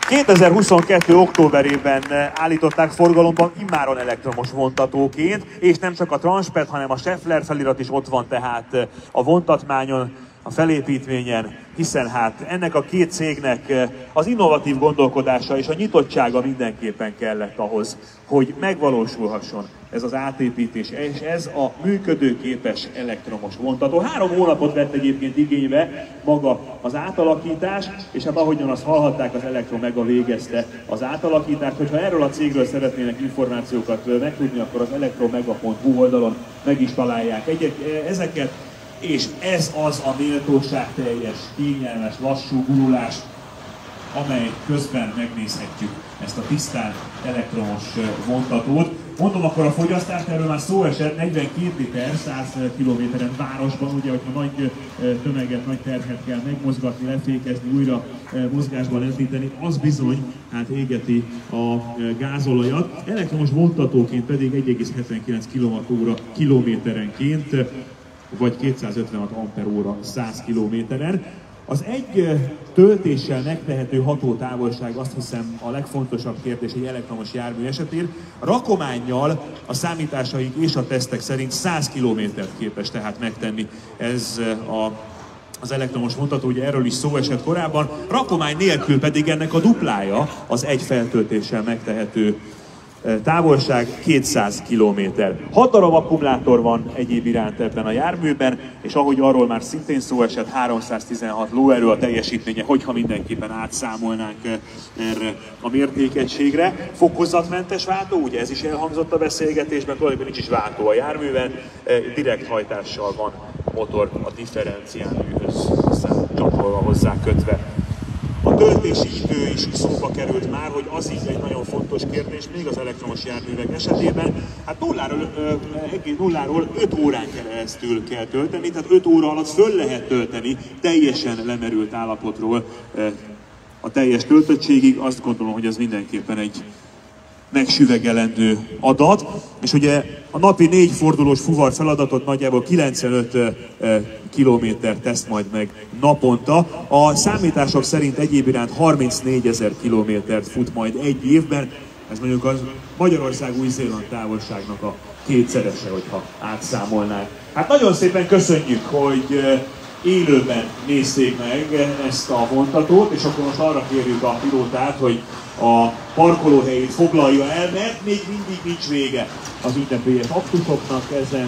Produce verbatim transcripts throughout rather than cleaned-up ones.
kétezer-huszonkettő októberében állították forgalomban immáron elektromos vontatóként, és nem csak a Transpet, hanem a Schaeffler felirat is ott van tehát a vontatmányon, a felépítményen, hiszen hát ennek a két cégnek az innovatív gondolkodása és a nyitottsága mindenképpen kellett ahhoz, hogy megvalósulhasson ez az átépítés, és ez a működőképes elektromos vontató. Három hónapot vett egyébként igénybe maga az átalakítás, és hát ahogyan azt hallhatták, az Elektromega végezte az átalakítást. Hogyha erről a cégről szeretnének információkat megtudni, akkor az elektromega pont hu oldalon meg is találják egyet, ezeket. És ez az a méltóságteljes, kényelmes, lassú gurulás, amely közben megnézhetjük ezt a tisztán elektromos vontatót. Mondom akkor a fogyasztást, erről már szó esett, negyvenkét liter száz kilométeren városban, ugye, hogyha nagy tömeget, nagy terhet kell megmozgatni, lefékezni, újra mozgásban lendíteni, az bizony hát égeti a gázolajat. Elektromos vontatóként pedig egy egész hetvenkilenc kilowatt-óra kilométerenként, vagy kétszázötvenhat amperóra száz kilométeren. Az egy töltéssel megtehető hatótávolság, azt hiszem a legfontosabb kérdés egy elektromos jármű esetén. A rakománnyal a számításaink és a tesztek szerint száz kilométert képes tehát megtenni ez a, az elektromos vontató, ugye erről is szó esett korábban. Rakomány nélkül pedig ennek a duplája az egy feltöltéssel megtehető távolság kétszáz kilométer. hat darab akkumulátor van egyéb iránt ebben a járműben, és ahogy arról már szintén szó esett, háromszáztizenhat lóerő a teljesítménye, hogyha mindenképpen átszámolnánk erre a mértékegységre. Fokozatmentes váltó, ugye ez is elhangzott a beszélgetésben, tulajdonképpen nincs is váltó a járműben, direkt hajtással van a motor a differenciálműhöz csatolva, hozzá kötve. A töltési idő is szóba került már, hogy az is egy nagyon fontos kérdés, még az elektromos járművek esetében. Hát nulláról, nulláról öt órán keresztül kell tölteni, tehát öt óra alatt föl lehet tölteni teljesen lemerült állapotról a teljes töltöttségig. Azt gondolom, hogy ez mindenképpen egy megsüvegelendő adat, és ugye a napi négy fordulós fuvar feladatot nagyjából kilencvenöt kilométer tesz majd meg naponta. A számítások szerint egyéb iránt harmincnégyezer kilométert fut majd egy évben, ez mondjuk az Magyarország-Új-Zéland távolságnak a kétszerese, hogyha átszámolnánk. Hát nagyon szépen köszönjük, hogy élőben nézték meg ezt a vontatót, és akkor most arra kérjük a pilótát, hogy a parkolóhelyét foglalja el, mert még mindig nincs vége az ünnepélyes aktusoknak ezen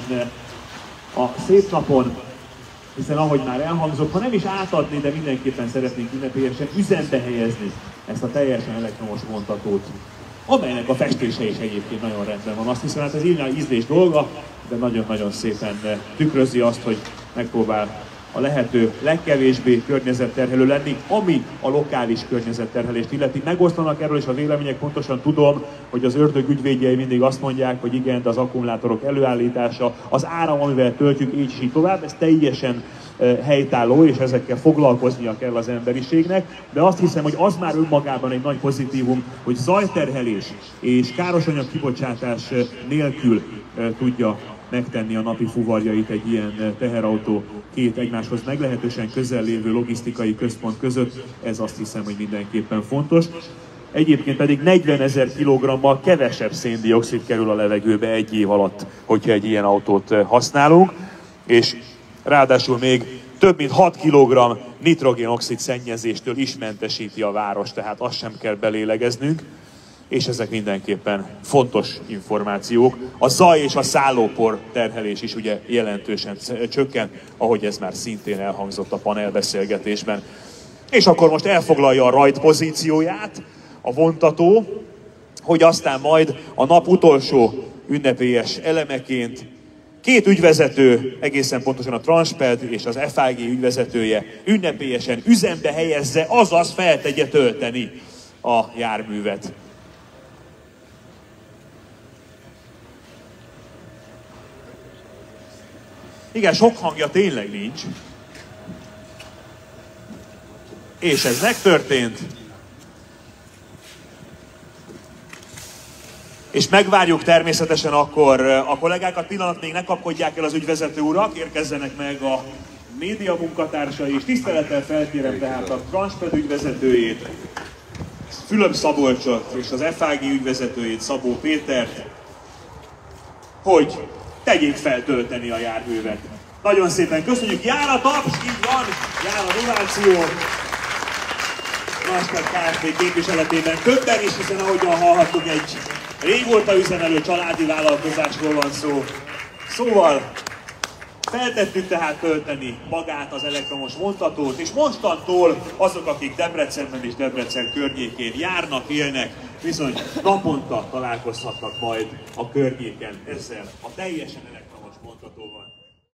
a szép napon, hiszen ahogy már elhangzott, ha nem is átadni, de mindenképpen szeretnénk ünnepélyesen üzembe helyezni ezt a teljesen elektromos vontatót, amelynek a festése is egyébként nagyon rendben van. Azt hiszem, hát ez ízlés dolga, de nagyon-nagyon szépen tükrözi azt, hogy megpróbál a lehető legkevésbé környezetterhelő lenni, ami a lokális környezetterhelést illeti. Megosztanak erről is a vélemények, pontosan tudom, hogy az ördög ügyvédjei mindig azt mondják, hogy igen, de az akkumulátorok előállítása, az áram, amivel töltjük, így is így tovább, ez teljesen helytálló, és ezekkel foglalkoznia kell az emberiségnek, de azt hiszem, hogy az már önmagában egy nagy pozitívum, hogy zajterhelés és károsanyag kibocsátás nélkül tudja megtenni a napi fuvarjait egy ilyen teherautó két egymáshoz meglehetősen közel lévő logisztikai központ között. Ez azt hiszem, hogy mindenképpen fontos. Egyébként pedig negyvenezer kilogrammal kevesebb széndioxid kerül a levegőbe egy év alatt, hogyha egy ilyen autót használunk, és ráadásul még több mint hat kilogramm nitrogénoxid szennyezéstől is mentesíti a város, tehát azt sem kell belélegeznünk. És ezek mindenképpen fontos információk. A zaj és a szállópor terhelés is ugye jelentősen csökken, ahogy ez már szintén elhangzott a panelbeszélgetésben. És akkor most elfoglalja a rajt pozícióját a vontató, hogy aztán majd a nap utolsó ünnepélyes elemeként két ügyvezető, egészen pontosan a Transped és az ef i gé ügyvezetője ünnepélyesen üzembe helyezze, azaz feltegye tölteni a járművet. Igen, sok hangja tényleg nincs. És ez megtörtént. És megvárjuk természetesen akkor a kollégákat. Pillanat még ne kapkodják el az ügyvezető urak, érkezzenek meg a média munkatársai is. Tisztelettel felkérem tehát a Transped ügyvezetőjét, Fülöp Szabolcsot és az ef á gé ügyvezetőjét, Szabó Pétert, hogy tegyék fel tölteni a járművet. Nagyon szépen köszönjük, jár a taps, így van, jár a donáció. Transpert Kft. Képviseletében többen is, hiszen ahogyan hallhattuk, egy régóta üzemelő családi vállalkozásról van szó. Szóval feltettük tehát tölteni magát az elektromos vontatót, és mostantól azok, akik Debrecenben és Debrecen környékén járnak, élnek, bizony naponta találkozhatnak majd a környéken ezzel a teljesen elektromos vontatóval.